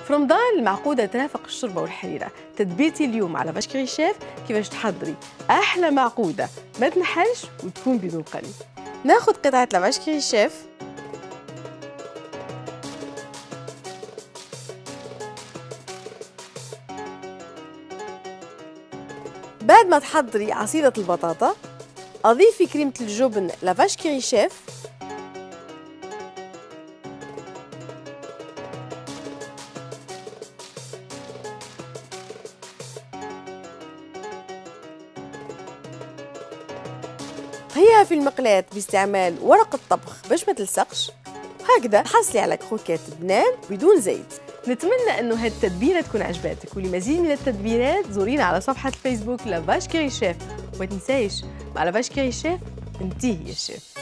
في رمضان المعقودة ترافق الشوربة والحريرة. تدبيرتي اليوم على فاش كيري شيف كيفاش تحضري أحلى معقودة ما تنحلش وتكون بدون قلي. ناخد قطعة لافاش كيري شيف، بعد ما تحضري عصيدة البطاطا أضيفي كريمة الجبن لافاش كيري شيف، طهيها في المقلاة باستعمال ورق الطبخ باش ما تلصقش. هكذا حصلي على كروكيت بنان بدون زيت. نتمنى انه هذه التتبيله تكون عجباتك، ولمزيد من التتبيلات زورينا على صفحه الفيسبوك لافاش كيري شيف، وما تنسايش مع لافاش كيري شيف انتي هي الشيف.